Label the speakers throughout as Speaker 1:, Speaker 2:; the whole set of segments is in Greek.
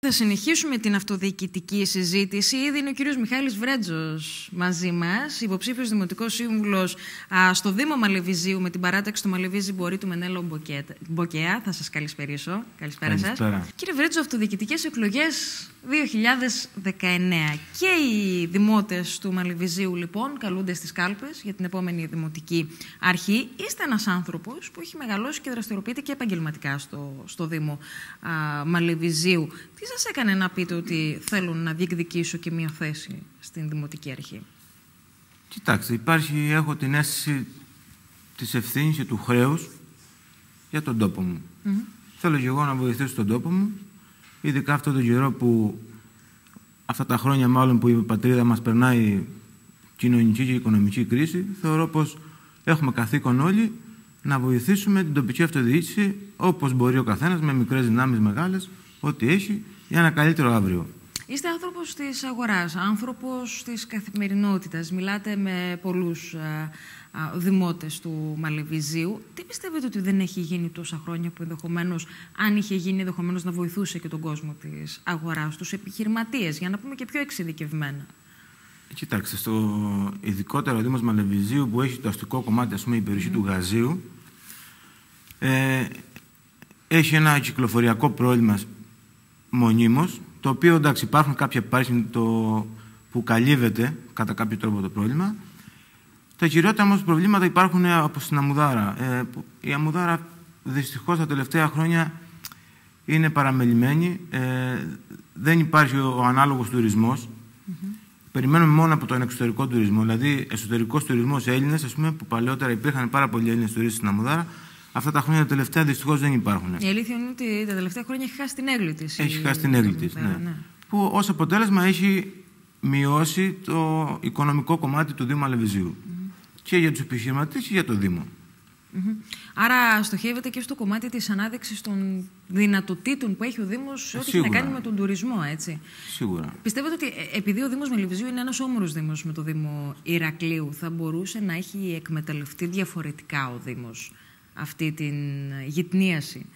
Speaker 1: Θα συνεχίσουμε την αυτοδιοικητική συζήτηση. Ήδη είναι ο κύριος Μιχάλης Βρέτζος μαζί μας, υποψήφιος δημοτικός σύμβουλος στο Δήμο Μαλεβιζίου με την παράταξη του Μαλεβίζη Μπορεί του Μενέλο Μποκέα. Θα σας καλησπερίσω. Καλησπέρα σας. Κύριε Βρέτζο, αυτοδιοικητικές εκλογές 2019. Και οι δημότες του Μαλεβιζίου, λοιπόν, καλούνται στις κάλπες για την επόμενη δημοτική αρχή. Είστε ένας άνθρωπος που έχει μεγαλώσει και δραστηριοποιείται και επαγγελματικά στο Δήμο Μαλεβιζίου. Τι σας έκανε να πείτε ότι θέλουν να διεκδικήσω και μια θέση στην δημοτική αρχή?
Speaker 2: Κοιτάξτε, έχω την αίσθηση της ευθύνης και του χρέους για τον τόπο μου. Θέλω και εγώ να βοηθήσω τον τόπο μου, ειδικά αυτόν τον καιρό που αυτά τα χρόνια μάλλον που η πατρίδα μας περνάει κοινωνική και οικονομική κρίση. Θεωρώ πως έχουμε καθήκον όλοι να βοηθήσουμε την τοπική αυτοδιοίκηση όπως μπορεί ο καθένας, με μικρές δυνάμεις, μεγάλες, ό,τι έχει, για ένα καλύτερο αύριο.
Speaker 1: Είστε άνθρωπος της αγοράς, άνθρωπος της καθημερινότητας. Μιλάτε με πολλούς δημότες του Μαλεβιζίου. Τι πιστεύετε ότι δεν έχει γίνει τόσα χρόνια που ενδεχομένως, αν είχε γίνει, ενδεχομένως να βοηθούσε και τον κόσμο της αγοράς, τους επιχειρηματίες, για να πούμε και πιο εξειδικευμένα?
Speaker 2: Κοιτάξτε, ειδικότερα ο Δήμος Μαλεβιζίου, που έχει το αστικό κομμάτι, ας πούμε, η περιοχή του Γαζίου, έχει ένα κυκλοφοριακό πρόβλημα μονίμως, το οποίο, εντάξει, υπάρχουν κάποια πάρκινγκ που καλύβεται κατά κάποιο τρόπο το πρόβλημα. Τα κυριότερα όμως προβλήματα υπάρχουν από στην Αμμουδάρα. Η Αμμουδάρα δυστυχώς τα τελευταία χρόνια είναι παραμελημένη. Δεν υπάρχει ο ανάλογος τουρισμός. Περιμένουμε μόνο από τον εξωτερικό τουρισμό. Δηλαδή, εσωτερικός τουρισμός, Έλληνες, ας πούμε, που παλαιότερα υπήρχαν πάρα πολλοί Έλληνες τουρίστες στην Αμμουδάρα, αυτά τα χρόνια τα τελευταία δυστυχώς δεν υπάρχουν.
Speaker 1: Η αλήθεια είναι ότι τα τελευταία χρόνια έχει χάσει την έγκλη της.
Speaker 2: Έχει χάσει την έγκλη της, ναι. Που ως αποτέλεσμα έχει μειώσει το οικονομικό κομμάτι του Δήμου Μαλεβιζίου. Και για τους επιχειρηματίες και για το Δήμο.
Speaker 1: Άρα στοχεύεται και στο κομμάτι της ανάδειξης των δυνατοτήτων που έχει ο Δήμος, ό,τι έχει να κάνει με τον τουρισμό, έτσι.
Speaker 2: Σίγουρα.
Speaker 1: Πιστεύετε ότι επειδή ο Δήμος Μαλεβιζίου είναι ένας όμορος Δήμος με το Δήμο Ηρακλείου, θα μπορούσε να έχει εκμεταλλευτεί διαφορετικά ο Δήμος αυτή την γυτνίαση?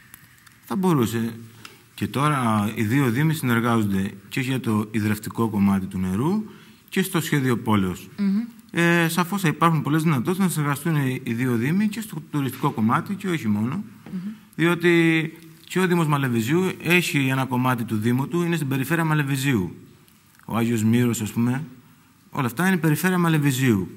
Speaker 2: Θα μπορούσε. Και τώρα οι δύο Δήμοι συνεργάζονται και για το ιδρευτικό κομμάτι του νερού και στο σχέδιο πόλεως. Σαφώς θα υπάρχουν πολλές δυνατότητες να συνεργαστούν οι δύο Δήμοι και στο τουριστικό κομμάτι και όχι μόνο. Διότι και ο Δήμος Μαλεβιζίου έχει ένα κομμάτι του Δήμου του, είναι στην περιφέρεια Μαλεβιζίου. Ο Άγιος Μύρος, ας πούμε, όλα αυτά είναι περιφέρεια Μαλεβιζίου.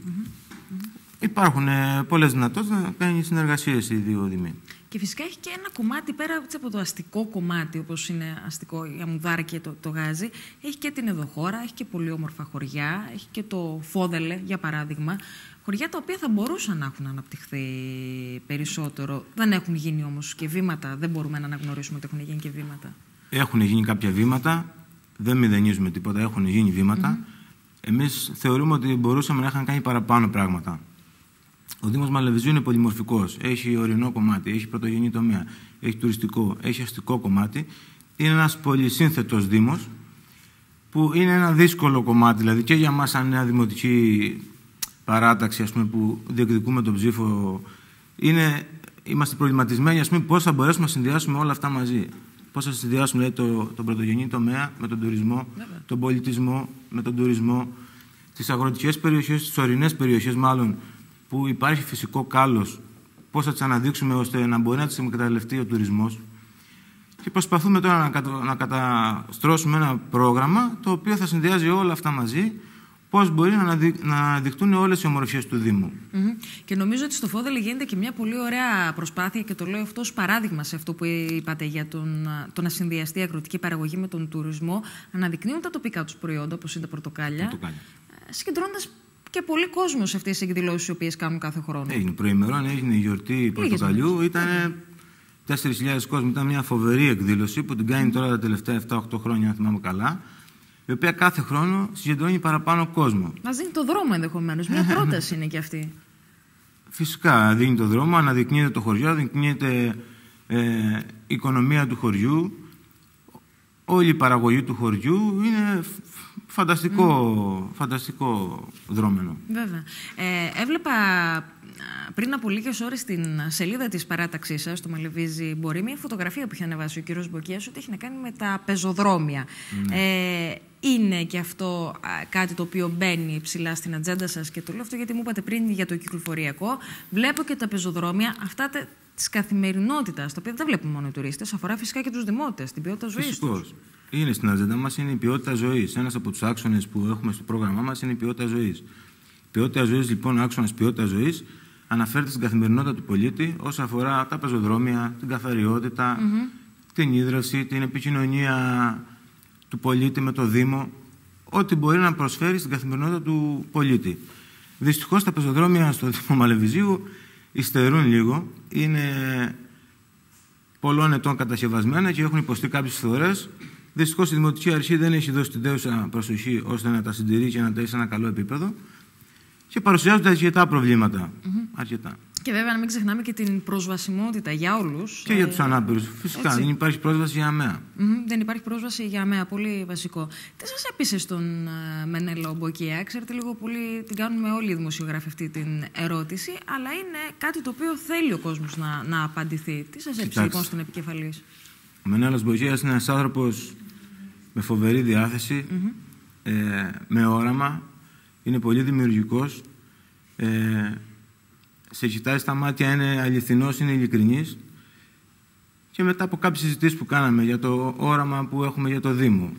Speaker 2: Υπάρχουν πολλές δυνατότητες να κάνει συνεργασίες οι δύο Δήμοι.
Speaker 1: Και φυσικά έχει και ένα κομμάτι πέρα από το αστικό κομμάτι, όπως είναι αστικό η Αμμουδάρα και το Γάζι. Έχει και την Εδωχώρα, έχει και πολύ όμορφα χωριά, έχει και το Φόδελε, για παράδειγμα. Χωριά τα οποία θα μπορούσαν να έχουν αναπτυχθεί περισσότερο. Δεν έχουν γίνει όμως και βήματα, δεν μπορούμε να αναγνωρίσουμε ότι έχουν γίνει και βήματα. Έχουν
Speaker 2: γίνει κάποια βήματα, δεν μηδενίζουμε τίποτα, έχουν γίνει βήματα. Εμείς θεωρούμε ότι μπορούσαμε να είχαν κάνει παραπάνω πράγματα. Ο Δήμος Μαλεβιζίου είναι πολυμορφικός. Έχει ορεινό κομμάτι, έχει πρωτογενή τομέα, έχει τουριστικό, έχει αστικό κομμάτι. Είναι ένας πολυσύνθετος Δήμος, που είναι ένα δύσκολο κομμάτι. Δηλαδή και για μας, σαν νέα δημοτική παράταξη, ας πούμε, που διεκδικούμε τον ψήφο, είμαστε προβληματισμένοι, ας πούμε, πώς θα μπορέσουμε να συνδυάσουμε όλα αυτά μαζί. Πώς θα συνδυάσουμε, δηλαδή, τον πρωτογενή τομέα με τον τουρισμό, τον πολιτισμό με τον τουρισμό, τις αγροτικές περιοχές, τις ορεινές περιοχές μάλλον, που υπάρχει φυσικό κάλος, πώς θα τις αναδείξουμε ώστε να μπορεί να τις εκμεταλλευτεί ο τουρισμός. Και προσπαθούμε τώρα να καταστρώσουμε ένα πρόγραμμα το οποίο θα συνδυάζει όλα αυτά μαζί, πώς μπορεί να αναδειχτούν όλες οι ομορφιές του Δήμου.
Speaker 1: Και νομίζω ότι στο Φόδελε γίνεται και μια πολύ ωραία προσπάθεια, και το λέω αυτό ως παράδειγμα σε αυτό που είπατε για το να συνδυαστεί η αγροτική παραγωγή με τον τουρισμό. Αναδεικνύουν τα τοπικά τους προϊόντα, όπως είναι τα πορτοκάλια, συγκεντρώνοντας και πολύ κόσμο σε αυτές τις εκδηλώσεις οι οποίες κάνουν κάθε χρόνο.
Speaker 2: Έγινε προημερών, έγινε η γιορτή πορτοκαλιού. Ήταν 4.000 κόσμοι. Ήταν μια φοβερή εκδήλωση που την κάνει τώρα τα τελευταία 7-8 χρόνια, αν θυμάμαι καλά. Η οποία κάθε χρόνο συγκεντρώνει παραπάνω κόσμο.
Speaker 1: Μας δίνει το δρόμο ενδεχομένως. Μια πρόταση είναι και αυτή.
Speaker 2: Φυσικά δίνει το δρόμο, αναδεικνύεται το χωριό, αναδεικνύεται η οικονομία του χωριού. όλη η παραγωγή του χωριού είναι φανταστικό δρόμενο.
Speaker 1: Βέβαια. Έβλεπα πριν από λίγες ώρες στην σελίδα της παράταξής σας, το Μαλεβίζι Μπορεί, μια φωτογραφία που είχε ανεβάσει ο κύριος Μποκίας, ότι έχει να κάνει με τα πεζοδρόμια. Είναι και αυτό κάτι το οποίο μπαίνει ψηλά στην ατζέντα σας? Και το λέω αυτό γιατί μου είπατε πριν για το κυκλοφοριακό. Βλέπω και τα πεζοδρόμια αυτά της καθημερινότητας, τα οποία δεν τα βλέπουν μόνο οι τουρίστες, αφορά φυσικά και τους δημότες, την ποιότητα ζωής τους.
Speaker 2: Είναι στην ατζέντα μας, είναι η ποιότητα ζωής. Ένας από τους άξονες που έχουμε στο πρόγραμμά μας είναι η ποιότητα ζωής. Η ποιότητα ζωής, λοιπόν, ο άξονας ποιότητα ζωής αναφέρεται στην καθημερινότητα του πολίτη όσον αφορά τα πεζοδρόμια, την καθαριότητα, την ίδρυυση, την επικοινωνία του πολίτη με το Δήμο, ό,τι μπορεί να προσφέρει στην καθημερινότητα του πολίτη. Δυστυχώς τα πεζοδρόμια στο Δήμο Μαλεβιζίου υστερούν λίγο, είναι πολλών ετών κατασκευασμένα και έχουν υποστεί κάποιες φθορές. Δυστυχώς η Δημοτική Αρχή δεν έχει δώσει την δέουσα προσοχή ώστε να τα συντηρεί και να τα έχει σε ένα καλό επίπεδο και παρουσιάζονται αρκετά προβλήματα. Αρκετά.
Speaker 1: Και βέβαια να μην ξεχνάμε και την προσβασιμότητα για όλους.
Speaker 2: Και για τους ανάπηρους. Φυσικά δεν υπάρχει πρόσβαση για ΑΜΕΑ.
Speaker 1: Δεν υπάρχει πρόσβαση για ΑΜΕΑ. Πολύ βασικό. Τι σας έπεισε στον Μενέλο Μποκία? Ξέρετε, λίγο πολύ την κάνουμε όλοι οι δημοσιογράφοι αυτή την ερώτηση, αλλά είναι κάτι το οποίο θέλει ο κόσμος να απαντηθεί. Τι σας έπεισε λοιπόν στον επικεφαλής?
Speaker 2: Ο Μενέλος Μποκίας είναι ένας άνθρωπος με φοβερή διάθεση, με όραμα, είναι πολύ δημιουργικός. Σε κοιτάει στα μάτια, είναι αληθινός, είναι ειλικρινής. Και μετά από κάποιες συζητήσεις που κάναμε για το όραμα που έχουμε για το Δήμο,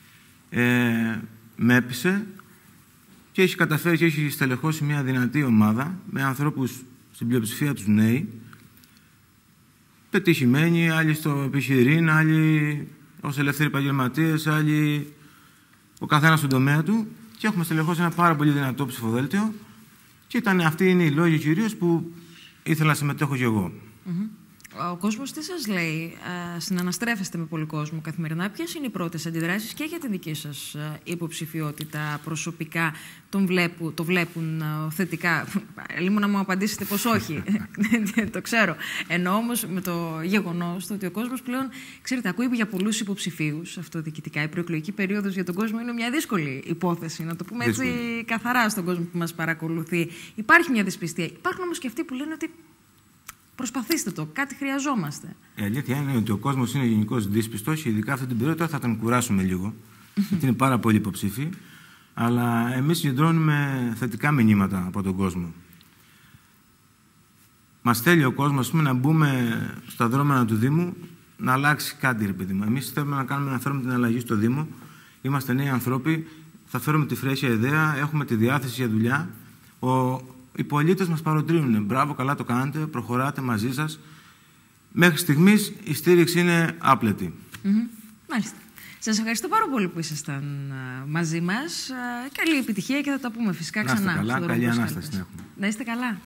Speaker 2: με και έχει καταφέρει και έχει στελεχώσει μια δυνατή ομάδα με ανθρώπους, στην πλειοψηφία τους νέοι, πετυχημένοι, άλλοι στο επιχειρήν, άλλοι ως ελεύθεροι επαγγελματίες, άλλοι ο καθένας στον τομέα του, και έχουμε στελεχώσει ένα πάρα πολύ δυνατό ψηφοδέλτιο. Και αυτοί είναι οι λόγοι κυρίως που ήθελα να συμμετέχω κι εγώ.
Speaker 1: Ο κόσμος τι σας λέει? Συναναστρέφεστε με πολύ κόσμο καθημερινά. Ποιες είναι οι πρώτες αντιδράσεις και για τη δική σας υποψηφιότητα προσωπικά? Το βλέπουν θετικά? Λίγο να μου απαντήσετε πως όχι. Το ξέρω. Ενώ όμως με το γεγονός ότι ο κόσμος πλέον, ξέρετε, ακούει για πολλούς υποψηφίους αυτοδιοικητικά. Η προεκλογική περίοδος για τον κόσμο είναι μια δύσκολη υπόθεση, να το πούμε έτσι καθαρά στον κόσμο που μας παρακολουθεί. Υπάρχει μια δυσπιστία. Υπάρχουν όμως και αυτοί που λένε ότι προσπαθήστε το, κάτι χρειαζόμαστε. Η
Speaker 2: αλήθεια είναι ότι ο κόσμος είναι γενικώς δύσπιστος, ειδικά αυτή την περίοδο θα τον κουράσουμε λίγο, γιατί είναι πάρα πολλοί υποψήφοι, αλλά εμείς συγκεντρώνουμε θετικά μηνύματα από τον κόσμο. Μας θέλει ο κόσμος, να μπούμε στα δρόμενα του Δήμου, να αλλάξει κάτι, ρε παιδί μου. Εμείς θέλουμε να φέρουμε την αλλαγή στο Δήμο. Είμαστε νέοι ανθρώποι, θα φέρουμε τη φρέσκια ιδέα, έχουμε τη διάθεση για δουλειά. Οι πολίτες μας παροτρύνουν. Μπράβο, καλά το κάνετε, προχωράτε μαζί σας. Μέχρι στιγμής η στήριξη είναι άπλετη.
Speaker 1: Μάλιστα. Σας ευχαριστώ πάρα πολύ που ήσασταν μαζί μας. Καλή επιτυχία και θα τα πούμε φυσικά ξανά.
Speaker 2: Να είστε καλά, καλή Ανάσταση.
Speaker 1: Να είστε καλά.